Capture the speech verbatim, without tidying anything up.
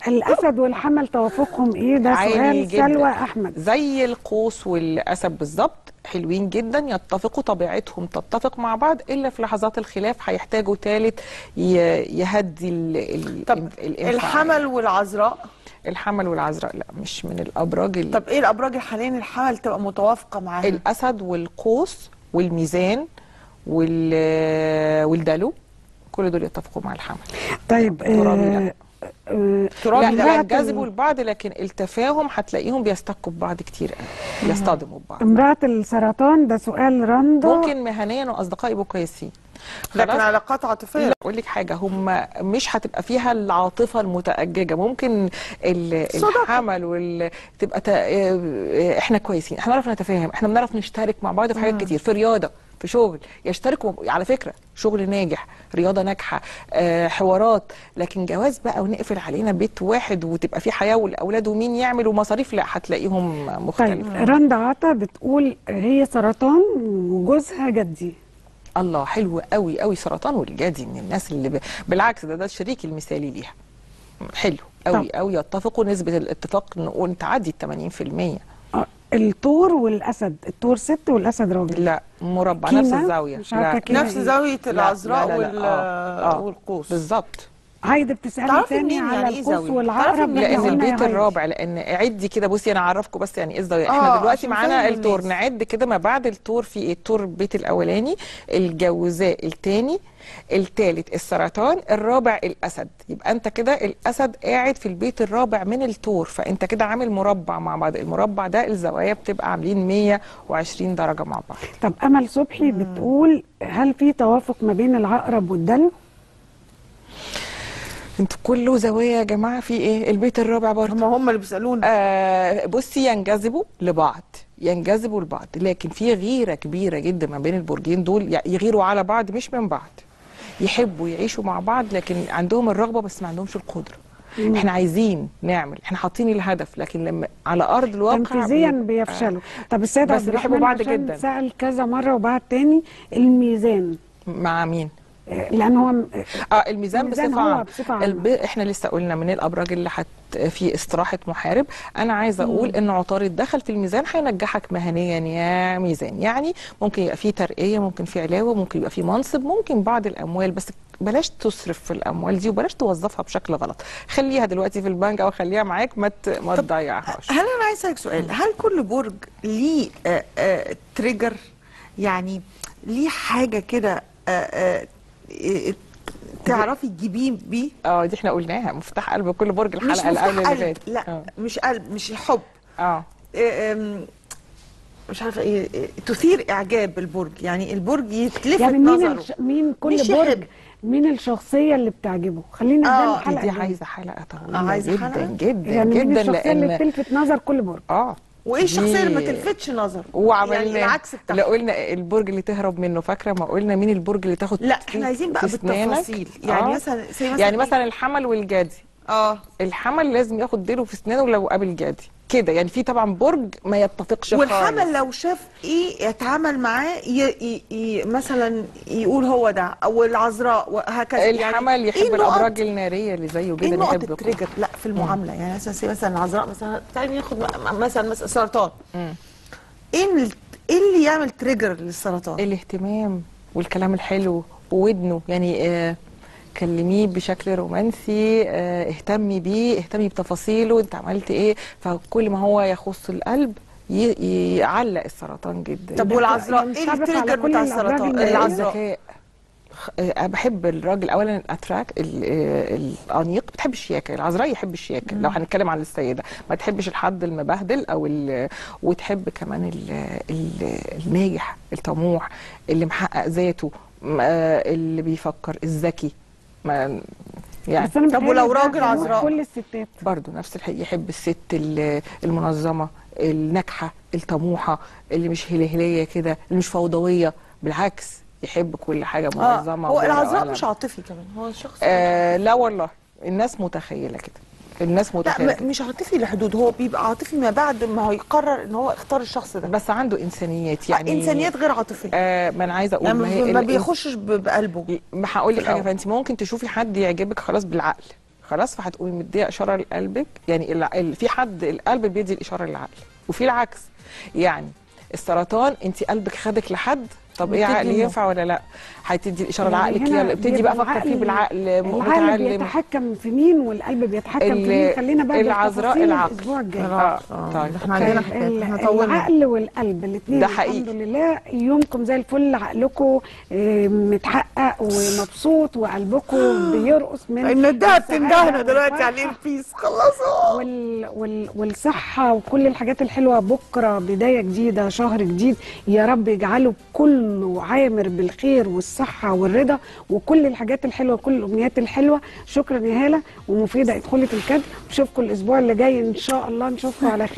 الاسد والحمل توافقهم ايه؟ ده سؤال سلوى احمد. زي القوس والاسد بالظبط، حلوين جدا، يتفقوا، طبيعتهم تتفق مع بعض، الا في لحظات الخلاف هيحتاجوا ثالث يهدي ال ال طب الحمل والعذراء؟ الحمل والعذراء لا، مش من الابراج اللي... طب ايه الابراج اللي حاليا الحمل تبقى متوافقه معاها؟ الاسد والقوس والميزان وال والدلو، كل دول يتفقوا مع الحمل. طيب ترابي لا. آه ترابي لا ينجذبوا لبعض، لكن التفاهم هتلاقيهم بيستكوا ببعض كتير قوي، يصطدموا ببعض. امرأة السرطان ده سؤال رندا. ممكن مهنيا واصدقاء يبقوا كويسين، لكن علاقات عاطفيه لا. اقول لك حاجه، هم مش هتبقى فيها العاطفه المتأججه، ممكن الحمل وال تبقى ت... احنا كويسين، احنا بنعرف نتفاهم، احنا بنعرف نشترك مع بعض في حاجات كتير، في رياضه، في شغل، يشتركوا على فكره، شغل ناجح، رياضه ناجحه، آه، حوارات. لكن جواز بقى ونقفل علينا بيت واحد وتبقى في حياه والاولاد ومين يعمل ومصاريف، لا، هتلاقيهم مختلفه. طيب رندا عطا بتقول هي سرطان وجوزها جدي. الله، حلو قوي قوي. سرطان والجدي من الناس اللي ب... بالعكس، ده ده الشريك المثالي ليها. حلو قوي قوي، يتفقوا، نسبه الاتفاق نقول تعدي ال ثمانين في المية. الثور والاسد، الثور ست والاسد راجل. لا، مربع، نفس الزاويه، مش عارفه لا. نفس زاويه العذراء لا لا لا وال... آه. آه. والقوس بالظبط. هايدي بتسالني تاني على يعني القوس والعقرب. لان البيت الرابع، لان عدي كده، بصي انا اعرفكم بس يعني ايه الزاويه. احنا دلوقتي معانا التور، نعد كده ما بعد التور في ايه؟ التور البيت الاولاني، الجوزاء الثاني، الثالث السرطان، الرابع الاسد. يبقى انت كده الاسد قاعد في البيت الرابع من التور، فانت كده عامل مربع مع بعض. المربع ده الزوايا بتبقى عاملين مية وعشرين درجه مع بعض. طب امل صبحي مم. بتقول هل في توافق ما بين العقرب والدلو؟ انتوا كله زوايا يا جماعه، في ايه؟ البيت الرابع برضه هم هم اللي بيسالونا. آه بصي، ينجذبوا لبعض، ينجذبوا لبعض، لكن في غيره كبيره جدا ما بين البرجين دول، يغيروا على بعض مش من بعض. يحبوا يعيشوا مع بعض، لكن عندهم الرغبه بس ما عندهمش القدره. مم. احنا عايزين نعمل، احنا حاطين الهدف، لكن لما على ارض الواقع تنفيذيا بيفشلوا. آه. طب السيد عبد الرحمن بعض جدا سأل كذا مره وبعد تاني الميزان مع مين؟ لان هو اه الميزان, الميزان بصفه عامه. الب... احنا لسه قلنا من الابراج اللي حت في استراحه محارب. انا عايزه اقول ان عطارد دخل في الميزان هينجحك مهنيا يا ميزان. يعني ممكن يبقى في ترقيه، ممكن في علاوه، ممكن يبقى في منصب، ممكن بعض الاموال، بس بلاش تصرف في الاموال دي وبلاش توظفها بشكل غلط. خليها دلوقتي في البنك او خليها معاك، ما ما تضيعهاش. هل انا عايز اسالك سؤال، هل كل برج ليه آه آه تريجر؟ يعني ليه حاجه كده آه آه تعرفي تجيبيه بيه؟ اه دي احنا قلناها، مفتاح قلب كل برج الحلقه اللي قبل اللي فاتت. لا أوه. مش قلب، مش الحب. اه مش عارفه ايه، تثير اعجاب البرج، يعني البرج يتلفت يعني نظره. مين الش... مين كل برج مين الشخصيه اللي بتعجبه؟ خلينا ده آه الحلقه دي عايزه حلقه طويله. آه عايزه جدا حلقة؟ جدا يعني جدا، مين الشخصيه لأن اللي بتلفت نظر كل برج؟ اه وايه الشخصيه اللي ما تلفتش نظر؟ وعملنا يعني العكس بتاعها. لا قلنا البرج اللي تهرب منه، فاكره ما قلنا مين البرج اللي تاخد؟ لا احنا عايزين بقى بالتفاصيل. يعني آه. مثلا مثلا يعني مثلا الحمل والجدي. اه الحمل لازم ياخد ديله في اسنانه لو قابل جدي كده. يعني في طبعا برج ما يتفقش خالص. والحمل لو شاف ايه يتعامل معاه ي... ي... مثلا يقول هو ده، او العذراء وهكذا. الحمل يعني يحب إيه الابراج الناريه اللي زيه جدا. ايه نقط التريجر لا في المعامله؟ مم. يعني مثلا مثلا العذراء مثلا تعالي ناخد مثلا مثلا سرطان. مم. ايه ايه اللي يعمل تريجر للسرطان؟ الاهتمام والكلام الحلو وودنه. يعني آه كلميه بشكل رومانسي، اه اهتمي بيه، اهتمي بتفاصيله، انت عملت ايه. فكل ما هو يخص القلب يعلق السرطان جدا. طب والعذراء ايه التريجر بتاع السرطان؟ الذكاء. أه بحب الراجل اولا الاتراك الانيق، بتحب الشياكه. العذراء يحب الشياكه. لو هنتكلم عن السيده ما تحبش الحد المبهدل او وتحب كمان ال ال الناجح الطموح اللي محقق ذاته، اللي بيفكر، الذكي. ما يعني طب ولو راجل عذراء؟ كل الستات برضه نفس الحقيقة. يحب الست المنظمه الناجحه الطموحه اللي مش هلهليه كده، اللي مش فوضويه، بالعكس يحب كل حاجه منظمه. آه. هو العذراء مش عاطفي كمان، هو شخص آه لا والله، الناس متخيله كده، الناس متخيله لا مش عاطفي لحدود، هو بيبقى عاطفي ما بعد ما هو يقرر ان هو اختار الشخص ده، بس عنده انسانيات. يعني آه انسانيات غير عاطفيه. آه ما انا عايزه اقول يعني ما, ما بيخشش بقلبه. ما هقول لك حاجه، فانت ممكن تشوفي حد يعجبك خلاص بالعقل خلاص، فهتقومي مديه اشاره لقلبك. يعني ال... ال... في حد القلب بيدي الاشاره للعقل، وفي العكس. يعني السرطان انت قلبك خدك لحد، طب ايه عقل ينفع ولا لا؟ هتدي الاشاره يعني لعقلك، هنا يلا ابتدي بقى فكر فيه بالعقل. العقل متعلم بيتحكم في مين والقلب بيتحكم في مين؟ خلينا بقى العذراء العقل الاسبوع الجاي. اه طيب احنا عندنا حكايه، احنا طولنا. العقل والقلب الاثنين ده حقيقي. الحمد لله يومكم زي الفل، عقلكم متحقق ومبسوط وقلبكم بيرقص من ان الدهب تنجحنا دلوقتي على البيس خلصوا. وال وال والصحه وكل الحاجات الحلوه. بكره بدايه جديده، شهر جديد، يا رب يجعله كله عامر بالخير والصحه والرضا وكل الحاجات الحلوه وكل الامنيات الحلوه. شكرا يا هاله ومفيده. ادخلي في الكادر، اشوفكم الاسبوع اللي جاي ان شاء الله، نشوفكم على خير.